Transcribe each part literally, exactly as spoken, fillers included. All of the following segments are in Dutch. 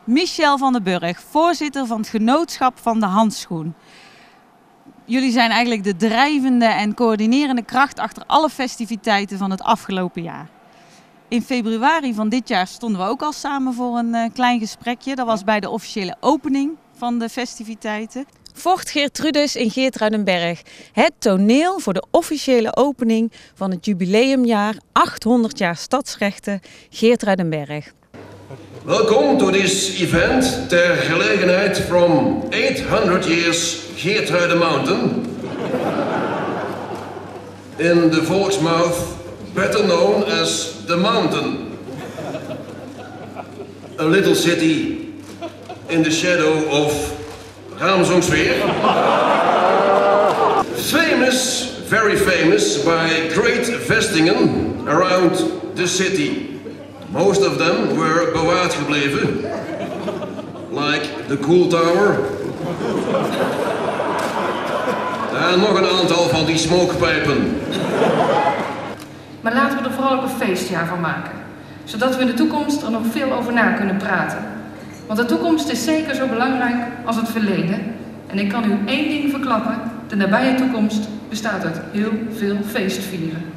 Michel van den Burg, voorzitter van het Genootschap van de Handschoen. Jullie zijn eigenlijk de drijvende en coördinerende kracht achter alle festiviteiten van het afgelopen jaar. In februari van dit jaar stonden we ook al samen voor een uh, klein gesprekje. Dat was bij de officiële opening van de festiviteiten. Fort Geertrudis in Geertruidenberg. Het toneel voor de officiële opening van het jubileumjaar achthonderd jaar stadsrechten Geertruidenberg. Welkom to this event ter gelegenheid from eight hundred years Geertruiden Mountain. In the volksmouth better known as the Mountain. A little city in the shadow of Raamsdonksveer. Famous, very famous by great vestingen around the city. Most of them were bewaard gebleven, like the Cool Tower. En nog een aantal van die smokepijpen. Maar laten we er vooral ook een feestjaar van maken, zodat we in de toekomst er nog veel over na kunnen praten. Want de toekomst is zeker zo belangrijk als het verleden. En ik kan u één ding verklappen, de nabije toekomst bestaat uit heel veel feestvieren.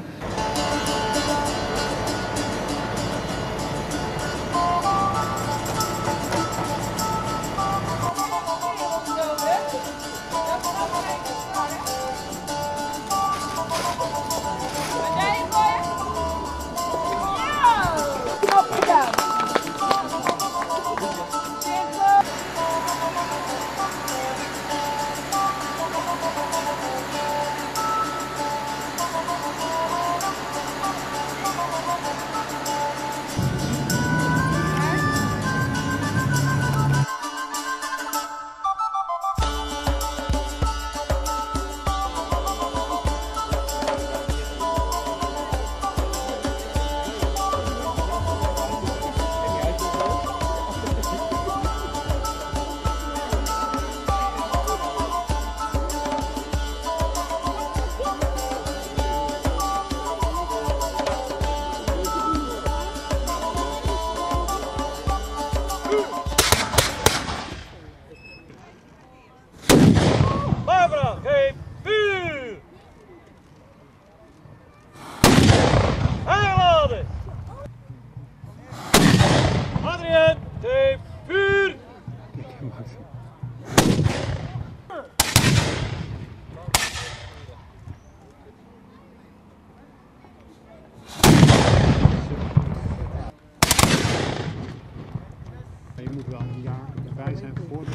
Je moet wel een jaar erbij zijn voordat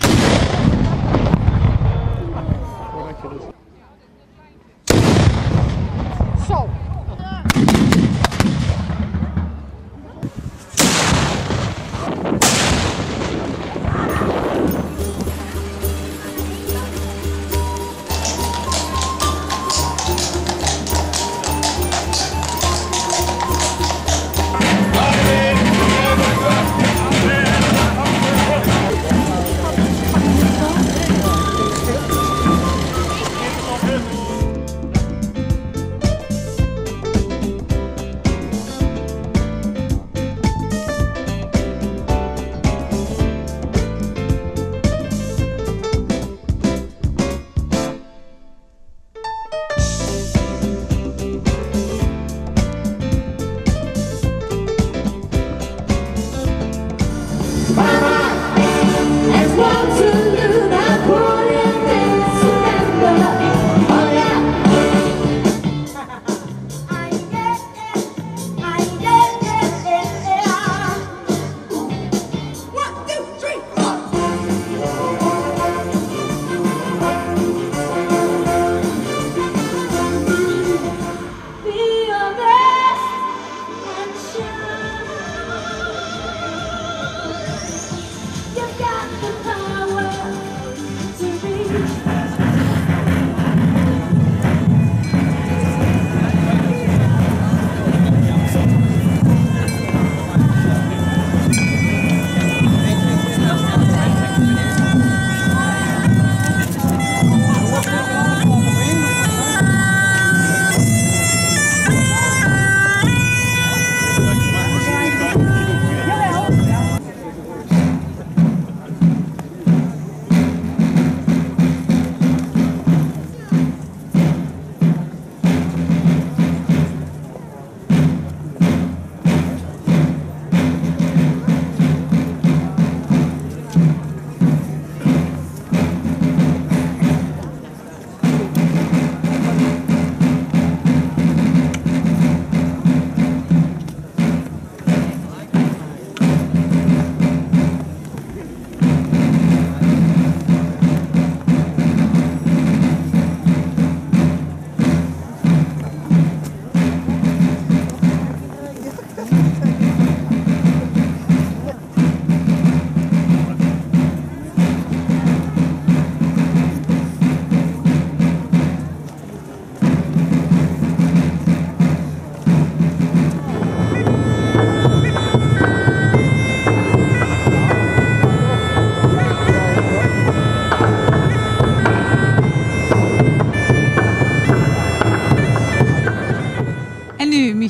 je dus... Zo!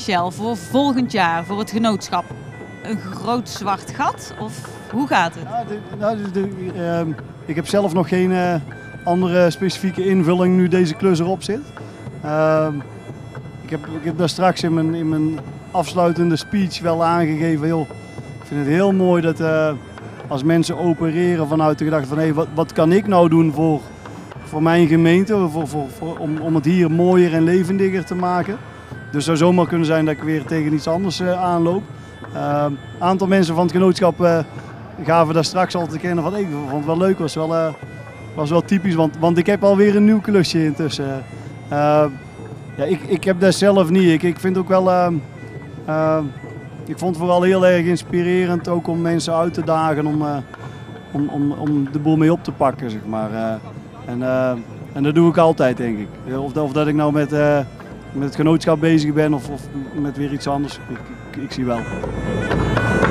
Michel, voor volgend jaar, voor het genootschap? Een groot zwart gat of hoe gaat het? Ja, de, nou, de, de, uh, ik heb zelf nog geen uh, andere specifieke invulling nu deze klus erop zit. Uh, ik, heb, ik heb daar straks in mijn, in mijn afsluitende speech wel aangegeven, joh, ik vind het heel mooi dat uh, als mensen opereren vanuit de gedachte van hé, hey, wat, wat kan ik nou doen voor, voor mijn gemeente, voor, voor, voor, om, om het hier mooier en levendiger te maken. Dus het zou zomaar kunnen zijn dat ik weer tegen iets anders uh, aanloop. Een uh, aantal mensen van het genootschap uh, gaven daar straks al te kennen van hey, ik vond het wel leuk, was wel, uh, was wel typisch, want, want ik heb alweer een nieuw klusje intussen. Uh, ja, ik, ik heb dat zelf niet. Ik, ik vind ook wel, uh, uh, ik vond het vooral heel erg inspirerend ook om mensen uit te dagen om, uh, om, om, om de boel mee op te pakken, zeg maar. Uh, en, uh, en dat doe ik altijd, denk ik. Of, of dat ik nou met, uh, met het genootschap bezig ben of, of met weer iets anders, ik, ik, ik zie wel.